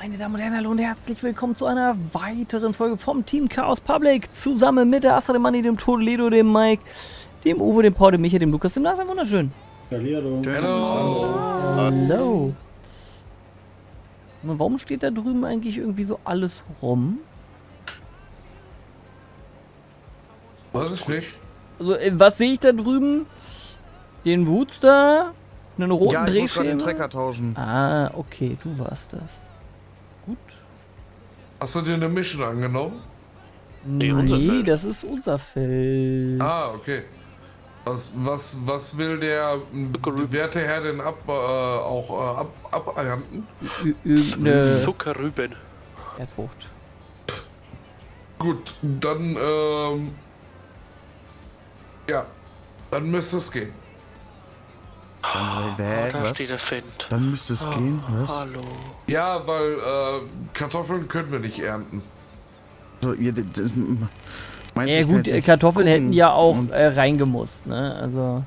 Meine Damen und Herren, hallo und herzlich willkommen zu einer weiteren Folge vom Team Chaos Public. Zusammen mit der Astra, dem Manni, dem Toledo, dem Mike, dem Uwe, dem Paul, dem Micha, dem Lukas, dem Lars. Wunderschön. Hallo. Hallo. Warum steht da drüben eigentlich irgendwie so alles rum? Weiß ich nicht. Also, was sehe ich da drüben? Den Woodster, einen roten Ja, ich muss gerade den Drehscheibe. Trecker tauschen. Ah, okay, du warst das. Gut. Hast du dir eine Mission angenommen? Nee, unser Feld. das ist unser Feld. Ah, okay. Was will der werte Herr denn abernten? Irgendeine Zuckerrüben. Erdfrucht. Gut, dann, ja, dann müsste es gehen. Da Was? steht der Fendt. Dann müsste es gehen, was? Hallo. Ja, weil, Kartoffeln können wir nicht ernten. So, meinst Ja du, gut, ich kann jetzt Kartoffeln gucken hätten ja auch und- reingemusst, ne?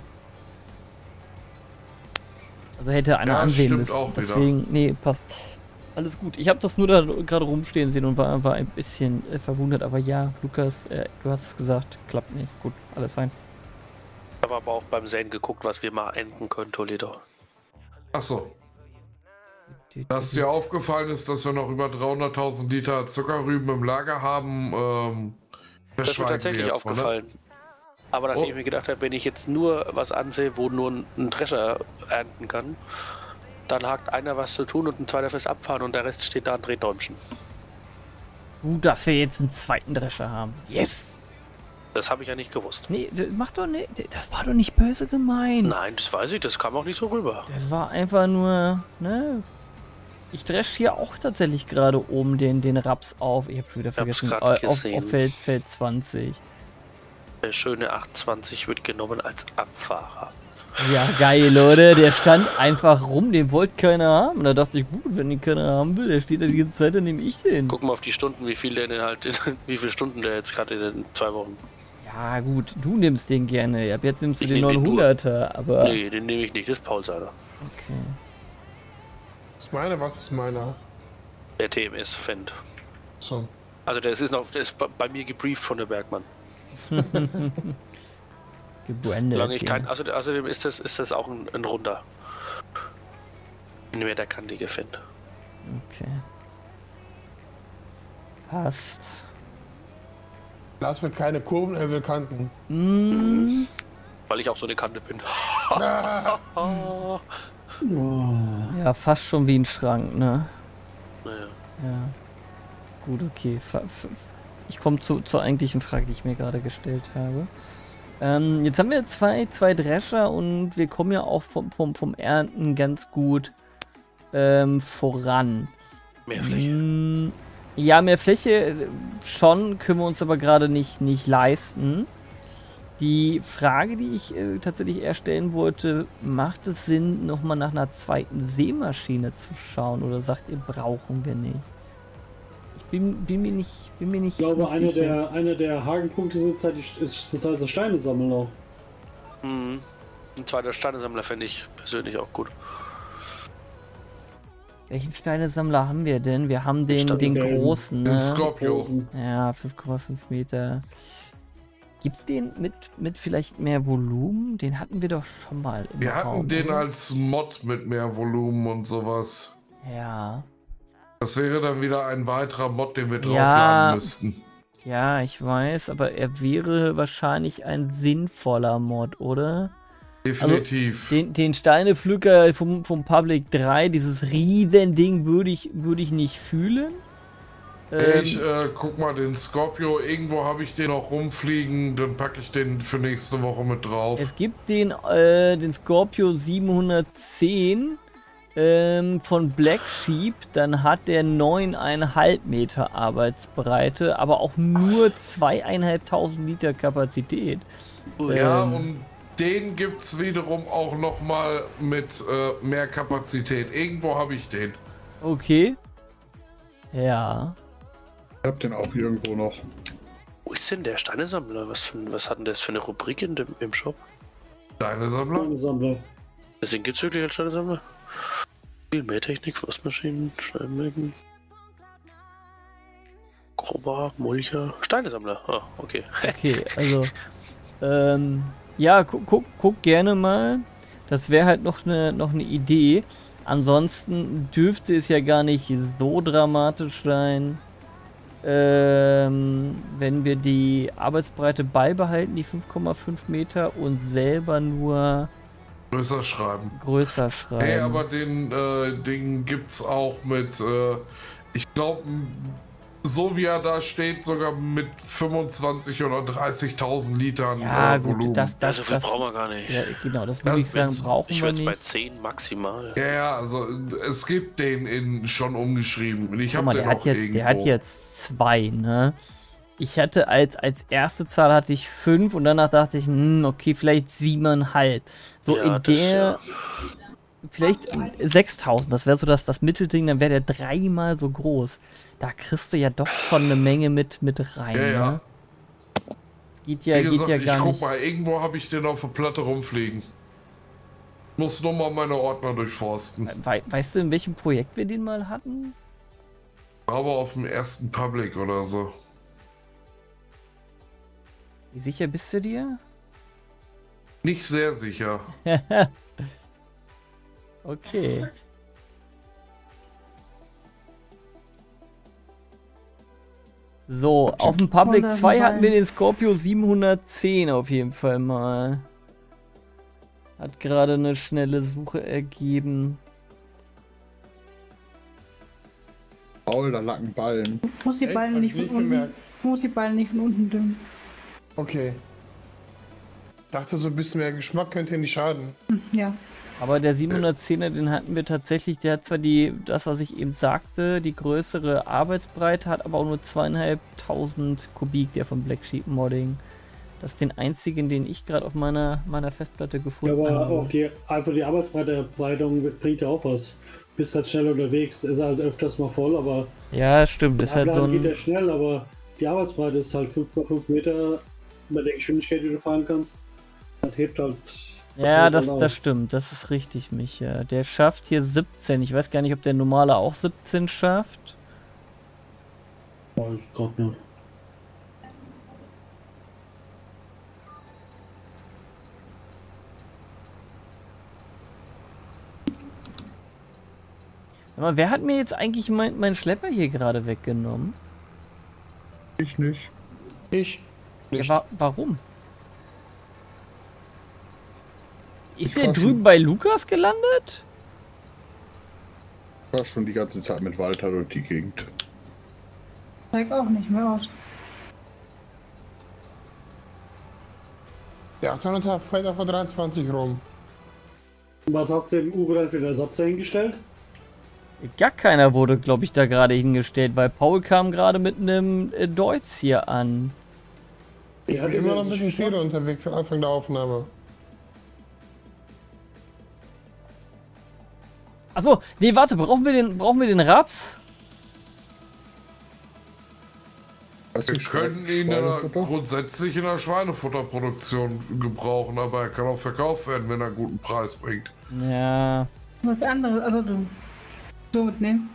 Also hätte einer Ja, ansehen stimmt müssen. auch wieder. Deswegen, nee, passt. Alles gut. Ich habe das nur da gerade rumstehen sehen und war ein bisschen verwundert. Aber ja, Lukas, du hast es gesagt, klappt nicht. Gut, alles fein. Ich habe aber auch beim Säen geguckt, was wir mal enden können, Toledo. Achso, dass dir aufgefallen ist, dass wir noch über 300.000 Liter Zuckerrüben im Lager haben, Das ist mir verschweigen tatsächlich wir jetzt mal, ne? aufgefallen. Aber nachdem Oh. ich mir gedacht habe, wenn ich jetzt nur was ansehe, wo nur ein Drescher ernten kann, dann hakt einer was zu tun und ein zweiter fürs Abfahren und der Rest steht da an Drehdäumchen. Gut, dass wir jetzt einen zweiten Drescher haben. Yes! Das habe ich ja nicht gewusst. Nee, mach doch nicht. Das war doch nicht böse gemeint. Nein, das weiß ich, das kam auch nicht so rüber. Das war einfach nur, ne? Ich dresch hier auch tatsächlich gerade oben den Raps auf. Ich habe schon wieder hab's vergessen. grad Auf gesehen. Feld 20. Der schöne 820 wird genommen als Abfahrer. Ja, geil, Leute. Der stand einfach rum. Den wollte keiner haben. Da dachte ich, gut, wenn den keiner haben will, der steht da die ganze Zeit, dann nehme ich den. Guck mal auf die Stunden, wie viel der denn halt, wie viele Stunden der jetzt gerade in den 2 Wochen. Ja, gut, du nimmst den gerne. Ab jetzt nimmst du Ich den nehm den 900er, aber. Nee, den nehme ich nicht, das ist Paul seiner. Okay. Was ist meiner? Der TMS Fendt. So. Also der ist bei mir gebrieft von der Bergmann. Gebrandet. Solange ich hier. kein, außerdem ist das auch ein runder. Mehr der kantige Fendt. Okay. Passt. Lars will keine Kurven, er will Kanten. Mm, Weil ich auch so eine Kante bin. ja, fast schon wie ein Schrank, ne? Naja. Ja. Gut, okay. Ich komme zur eigentlichen Frage, die ich mir gerade gestellt habe. Jetzt haben wir zwei Drescher und wir kommen ja auch vom Ernten ganz gut voran. Mehr Fläche. Ja, mehr Fläche schon, können wir uns aber gerade nicht leisten. Die Frage, die ich tatsächlich eher stellen wollte, macht es Sinn, nochmal nach einer zweiten Sämaschine zu schauen oder sagt ihr, brauchen wir nicht? Ich bin mir nicht Ich glaube, nicht sicher. einer der Hakenpunkte ist das halt das Steinesammeln auch. Mhm. Ein zweiter Steinesammler fände ich persönlich auch gut. Welchen Steinesammler haben wir denn? Wir haben den Steingelben. großen, Den ne? Scorpio. Ja, 5,5 Meter. Gibt's den mit vielleicht mehr Volumen? Den hatten wir doch schon mal im Wir Raum, hatten den oder? als Mod mit mehr Volumen und sowas. Ja. Das wäre dann wieder ein weiterer Mod, den wir Ja. draufladen müssten. Ja, ich weiß, aber er wäre wahrscheinlich ein sinnvoller Mod, oder? Definitiv. Den Steinepflücker vom Public 3, dieses Riesending würde ich nicht fühlen. Ich guck mal den Scorpio, irgendwo habe ich den noch rumfliegen, dann packe ich den für nächste Woche mit drauf. Es gibt den Scorpio 710 von Black Sheep, dann hat der 9,5 Meter Arbeitsbreite, aber auch nur 2.500 Liter Kapazität. Ja, und den gibt es wiederum auch nochmal mit mehr Kapazität. Irgendwo habe ich den. Okay. Ja. Ich hab den auch irgendwo noch. Wo ist denn der Steinesammler? Was hat denn das für eine Rubrik im Shop? Deine Sammler? Steinesammler. Deswegen gibt es wirklich als Steinesammler? Viel mehr Technik, Forstmaschinen, Steinmengen. Schrubber, Mulcher, Steinesammler. Ah, okay. Okay, also, ja, guck gerne mal. Das wäre halt noch eine Idee. Ansonsten dürfte es ja gar nicht so dramatisch sein, wenn wir die Arbeitsbreite beibehalten, die 5,5 Meter, und selber nur Größer schreiben. größer schreiben. Hey, aber den Ding gibt's auch mit, ich glaube, so wie er da steht, sogar mit 25 oder 30.000 Litern Ja, Volumen. gut, das So viel brauchen wir gar nicht. ja, genau, das würde ich sagen, brauchen Ich wir würde es bei nicht. 10 maximal. Ja, also es gibt den schon umgeschrieben. Und ich Guck habe mal, den der hat auch jetzt, irgendwo. der hat jetzt 2, ne? Ich hatte als erste Zahl hatte ich 5 und danach dachte ich, okay, vielleicht 7,5. So Ja, in das, der, vielleicht 6.000, das wäre so das Mittelding, dann wäre der 3-mal so groß. Da kriegst du ja doch schon eine Menge mit rein, Ja, ja. ne? Geht ja, Wie gesagt, geht ja ich gar guck nicht. mal, irgendwo habe ich den auf der Platte rumfliegen. Muss nur mal meine Ordner durchforsten. Weißt du, in welchem Projekt wir den mal hatten? Aber auf dem ersten Public oder so. Wie sicher bist du dir? Nicht sehr sicher. Okay. So, auf dem Public 2 hatten wir den Scorpio 710 auf jeden Fall mal. Hat gerade eine schnelle Suche ergeben. Paul, da lag ein Ballen. Muss die Echt? Ballen Hab nicht ich von nicht unten. bemerkt. Muss die Ballen nicht von unten düngen. Okay. Dachte, so ein bisschen mehr Geschmack könnte nicht schaden. Ja. Aber der 710er, den hatten wir tatsächlich, der hat zwar das, was ich eben sagte, die größere Arbeitsbreite, hat aber auch nur 2.500 Kubik, der von Black Sheep Modding. Das ist den einzigen, den ich gerade auf meiner Festplatte Ja, gefunden aber habe. auch einfach die Arbeitsbreitung bringt ja auch was. Bist halt schnell unterwegs, ist halt öfters mal voll, aber Ja, stimmt, das ist halt so geht ja ein... schnell, aber die Arbeitsbreite ist halt 5,5 Meter bei der Geschwindigkeit, die du fahren kannst. Das hebt halt. Ja, das das stimmt, das ist richtig, Micha. Der schafft hier 17. Ich weiß gar nicht, ob der normale auch 17 schafft. Weiß grad nicht. Aber wer hat mir jetzt eigentlich mein Schlepper hier gerade weggenommen? Ich nicht. Ich. Ja, Nicht. warum? Ist Ich der fahr drüben schon- bei Lukas gelandet? Ich war schon die ganze Zeit mit Walter durch die Gegend. Zeig auch nicht mehr aus. Der 800er fährt auf der 23 rum. Was hast du dem Uwe dann für den Ersatz dahingestellt? Gar keiner wurde, glaube ich, da gerade hingestellt, weil Paul kam gerade mit einem Deutz hier an. Ich bin immer noch ein bisschen Zero unterwegs am Anfang der Aufnahme. Achso, nee, warte, brauchen wir den Raps? Was Wir ist können ihn ja Schweinefutter? grundsätzlich in der Schweinefutterproduktion gebrauchen, aber er kann auch verkauft werden, wenn er einen guten Preis bringt. Ja, Was anderes, also du. So mitnehmen.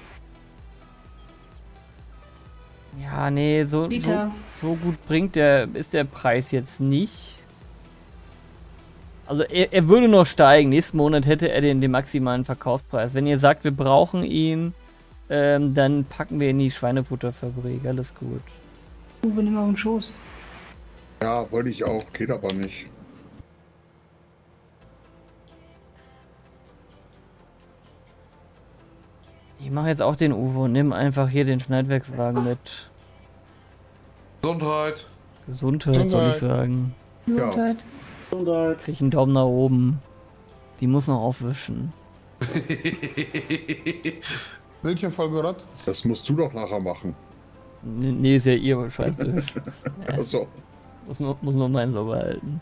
ja, nee, so Liter. gut ist der Preis jetzt nicht. Also er würde noch steigen. Nächsten Monat hätte er den maximalen Verkaufspreis. Wenn ihr sagt, wir brauchen ihn, dann packen wir ihn in die Schweinefutterfabrik. Alles gut. Uwe, nimm auf den Schoß. Ja, wollte ich auch, geht aber nicht. Ich mache jetzt auch den Uwe und nimm einfach hier den Schneidwerkswagen mit. Gesundheit. Gesundheit, soll ich Gesundheit. sagen. Gesundheit. Und da Krieg einen Daumen nach oben. Die muss noch aufwischen. Bildschirm voll gerotzt. Das musst du doch nachher machen. Nee, ist ja ihr Schreibtisch. Also, muss nur meinen sauber halten.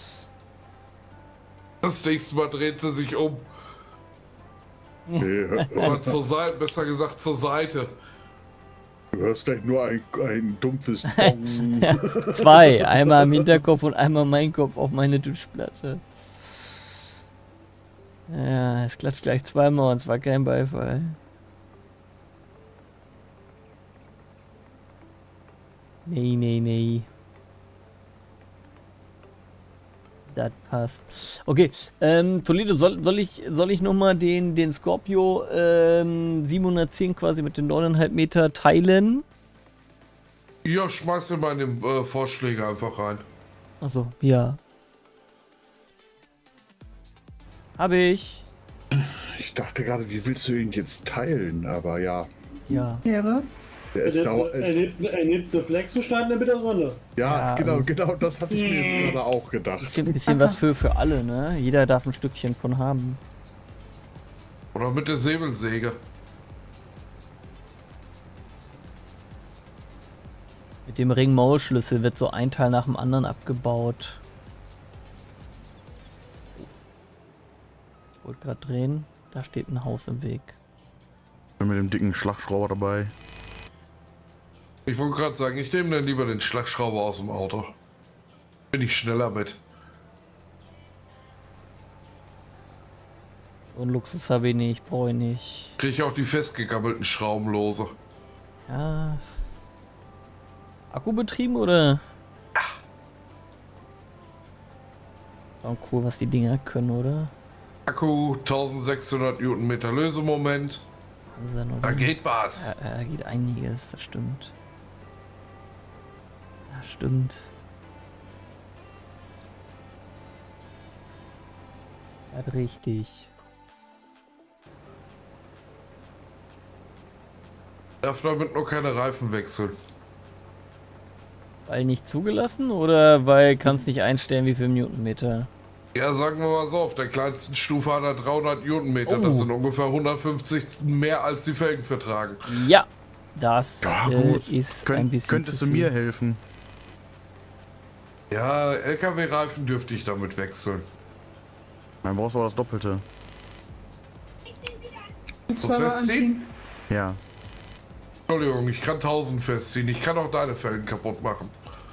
Das nächste Mal dreht sie sich um. nee, Oder zur Seite, besser gesagt zur Seite. du hörst gleich nur ein dumpfes Dong. 2. Einmal im Hinterkopf und einmal mein Kopf auf meine Tischplatte. Ja, es klatscht gleich zweimal und es war kein Beifall. Nee. Das passt. Okay, Toledo, soll ich nochmal den Scorpio 710 quasi mit den 9,5 Meter teilen? Ja, schmeiß dir mal in den Vorschläge einfach rein. Achso, ja. Habe ich. Ich dachte gerade, wie willst du ihn jetzt teilen? Aber ja. Ja. Wäre? Der ist Er nimmt eine Flex und schneidet ihn mit der Sonne. ja, Ja, genau, das hatte ich mir jetzt gerade auch gedacht. Bisschen was für alle, ne? Jeder darf ein Stückchen von haben. Oder mit der Säbelsäge. Mit dem Ring-Maulschlüssel wird so ein Teil nach dem anderen abgebaut. Ich wollte gerade drehen. Da steht ein Haus im Weg. Bin mit dem dicken Schlagschrauber dabei. Ich wollte gerade sagen, ich nehme dann lieber den Schlagschrauber aus dem Auto. Bin ich schneller mit. So einen Luxus habe ich nicht, brauche ich nicht. Kriege ich auch die festgegabbelten Schrauben lose. Ja. Akkubetrieben oder? Auch cool, was die Dinger können, oder? Akku 1600 Newtonmeter Lösemoment. Wahnsinn, oder? Da geht was. Ja, da geht einiges, das stimmt. Ja, stimmt. Das richtig. Darf damit nur keine Reifen wechseln. Weil nicht zugelassen oder weil kannst nicht einstellen, wie viel Newtonmeter? Ja, sagen wir mal so, auf der kleinsten Stufe hat er 300 Newtonmeter. Oh. Das sind ungefähr 150 mehr als die Felgen vertragen. Ja, das Ja, gut. ist ein bisschen Könntest zu du viel. mir helfen? Ja, LKW-Reifen dürfte ich damit wechseln. Dann brauchst du aber das Doppelte. So Zweimal festziehen? anziehen. Ja. Entschuldigung, ich kann 1000 festziehen. Ich kann auch deine Felgen kaputt machen.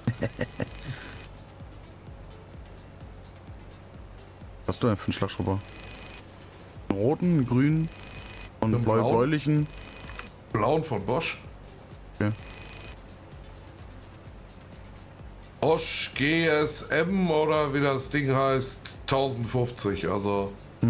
Was hast du denn für einen Schlagschrauber? Einen roten, einen grünen und Einen blauen? bläulichen. Blauen von Bosch. Okay. Bosch GSM oder wie das Ding heißt, 1050. Also,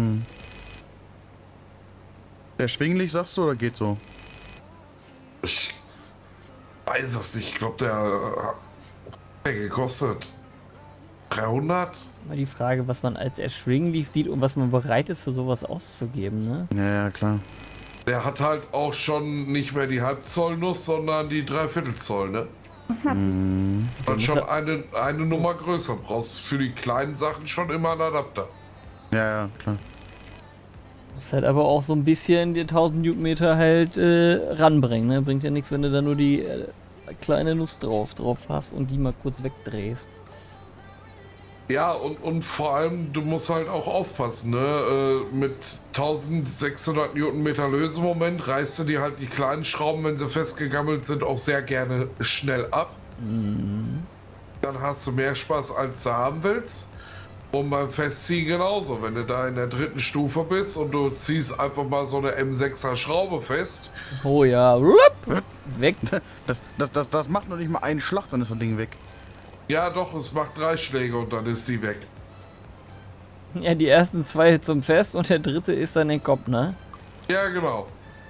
Erschwinglich, sagst du, oder geht so? ich weiß es nicht. Ich glaube, der hat gekostet 300. Mal die Frage, was man als erschwinglich sieht und was man bereit ist, für sowas auszugeben, ne? Ja, klar. Der hat halt auch schon nicht mehr die Halbzollnuss, sondern die Dreiviertelzoll, ne? Dann schon eine Nummer größer. Brauchst für die kleinen Sachen schon immer einen Adapter. Ja, klar. Muss halt aber auch so ein bisschen die 1000 Newtonmeter halt ranbringen, ne? Bringt ja nichts, wenn du da nur die kleine Nuss drauf hast und die mal kurz wegdrehst. Ja, und vor allem, du musst halt auch aufpassen, ne? Mit 1600 Newtonmeter Lösemoment reißt du dir halt die kleinen Schrauben, wenn sie festgegammelt sind, auch sehr gerne schnell ab. Dann hast du mehr Spaß, als du haben willst. Und beim Festziehen genauso. Wenn du da in der dritten Stufe bist und du ziehst einfach mal so eine M6er Schraube fest. Oh ja, rup, weg. Das macht noch nicht mal einen Schlag, dann ist das Ding weg. Ja doch, es macht 3 Schläge und dann ist die weg. Ja, die ersten 2 zum Fest und der dritte ist dann den Kopf, ne? Ja, genau.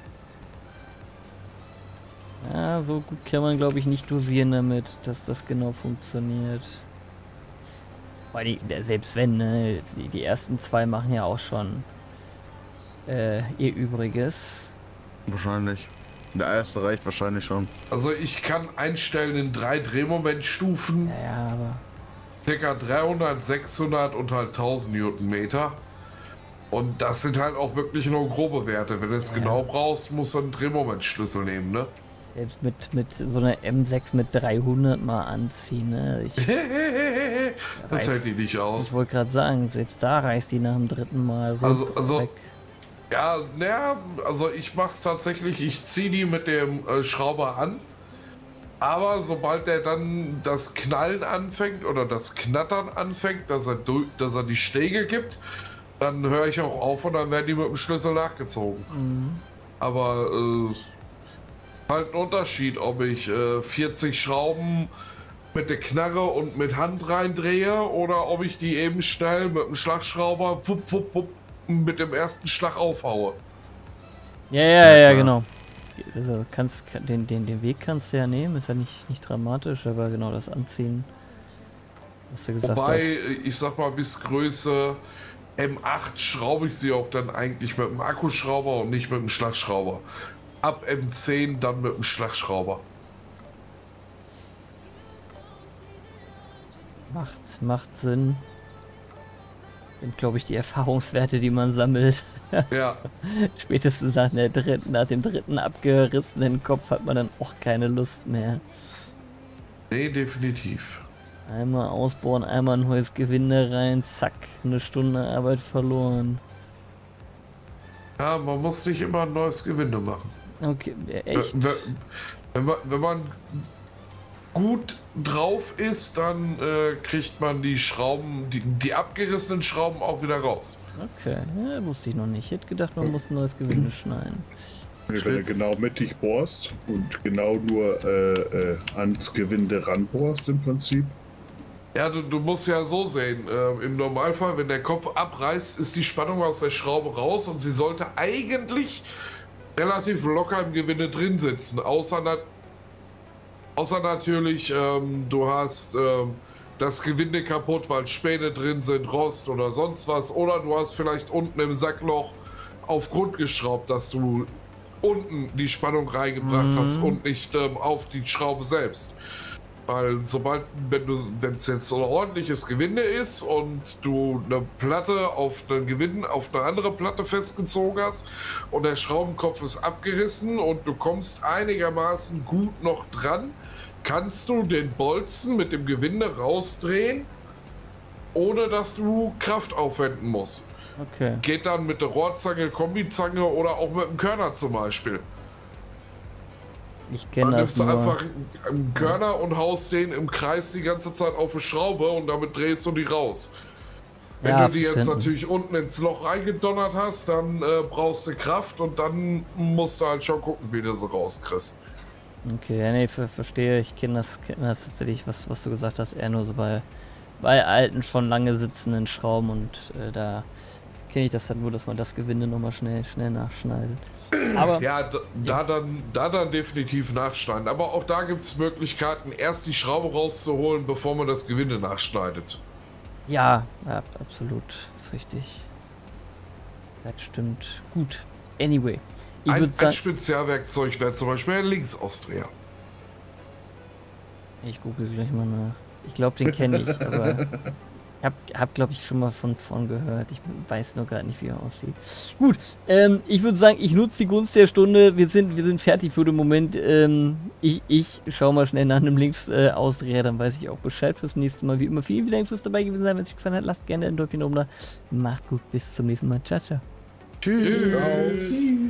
Ja, so gut kann man, glaube ich, nicht dosieren damit, dass das genau funktioniert. Weil selbst wenn, ne, die ersten 2 machen ja auch schon ihr Übriges. Wahrscheinlich. Der erste reicht wahrscheinlich schon. Also ich kann einstellen in 3 Drehmomentstufen. Ja, aber Ca. 300, 600 und halt 1000 Newtonmeter. Und das sind halt auch wirklich nur grobe Werte. Wenn du es genau brauchst, musst du einen Drehmomentschlüssel nehmen, ne? selbst mit so einer M6 mit 300 mal anziehen, ne? Das hält die nicht Ich aus. wollte gerade sagen, selbst da reißt die nach dem dritten Mal Also weg. ja, naja, also ich mach's tatsächlich, ich ziehe die mit dem Schrauber an. Aber sobald der dann das Knallen anfängt oder das Knattern anfängt, dass er die Schläge gibt, dann höre ich auch auf und dann werden die mit dem Schlüssel nachgezogen. Aber halt ein Unterschied, ob ich 40 Schrauben mit der Knarre und mit Hand reindrehe oder ob ich die eben schnell mit dem Schlagschrauber wupp, wupp, wupp, mit dem ersten Schlag aufhaue. Ja, genau. Also den Weg kannst du ja nehmen, ist ja nicht dramatisch, aber genau das Anziehen, was du gesagt Wobei, hast. ich sag mal, bis Größe M8 schraube ich sie auch dann eigentlich mit dem Akkuschrauber und nicht mit dem Schlagschrauber. Ab M10 dann mit dem Schlagschrauber. Macht Sinn. Sind, glaube ich, die Erfahrungswerte, die man sammelt. Ja. Spätestens nach dem dritten abgerissenen Kopf hat man dann auch keine Lust mehr. Nee, definitiv. Einmal ausbohren, einmal ein neues Gewinde rein, zack, eine Stunde Arbeit verloren. Ja, man muss nicht immer ein neues Gewinde machen. Okay, echt? Wenn man gut drauf ist, dann kriegt man die Schrauben, die abgerissenen Schrauben auch wieder raus. Okay, ja, wusste ich noch nicht. Ich hätte gedacht, man muss ein neues Gewinde schneiden. Wenn du genau mittig bohrst und genau nur ans Gewinde ranbohrst im Prinzip. Ja, du musst ja so sehen, im Normalfall, wenn der Kopf abreißt, ist die Spannung aus der Schraube raus und sie sollte eigentlich relativ locker im Gewinde drin sitzen, außer natürlich, du hast das Gewinde kaputt, weil Späne drin sind, Rost oder sonst was, oder du hast vielleicht unten im Sackloch auf Grund geschraubt, dass du unten die Spannung reingebracht hast und nicht auf die Schraube selbst. Weil wenn es jetzt so ein ordentliches Gewinde ist und du eine Platte auf eine andere Platte festgezogen hast und der Schraubenkopf ist abgerissen und du kommst einigermaßen gut noch dran, kannst du den Bolzen mit dem Gewinde rausdrehen, ohne dass du Kraft aufwenden musst. Okay. Geht dann mit der Rohrzange, Kombizange oder auch mit dem Körner zum Beispiel. Ich kenne Dann das nimmst du nur. einfach einen Körner und haust den im Kreis die ganze Zeit auf eine Schraube und damit drehst du die raus. Wenn Ja, du die jetzt verständlich. natürlich unten ins Loch reingedonnert hast, dann brauchst du Kraft und dann musst du halt schon gucken, wie du sie rauskriegst. Okay, ja, nee, verstehe. Ich kenne das tatsächlich, was du gesagt hast, eher nur so bei alten, schon lange sitzenden Schrauben und da kenne ich das dann nur, dass man das Gewinde nochmal schnell nachschneidet. Aber Ja, da dann definitiv nachschneiden. Aber auch da gibt es Möglichkeiten, erst die Schraube rauszuholen, bevor man das Gewinde nachschneidet. ja, absolut, ist richtig. Das stimmt. Gut. Anyway, ich würde Ein sagen, Spezialwerkzeug wäre zum Beispiel ein Linksausdreher. ich google gleich mal nach. Ich glaube, den kenne ich, aber hab glaube ich schon mal von gehört. Ich weiß nur gar nicht, wie er aussieht. Gut, ich würde sagen, ich nutze die Gunst der Stunde. Wir sind fertig für den Moment. Ich schaue mal schnell nach einem Linksausdreher, dann weiß ich auch Bescheid fürs nächste Mal. Wie immer, vielen Dank fürs dabei gewesen sein. Wenn es euch gefallen hat, lasst gerne ein Däumchen oben da. Macht's gut, bis zum nächsten Mal. Ciao, ciao. Tschüss. Tschüss.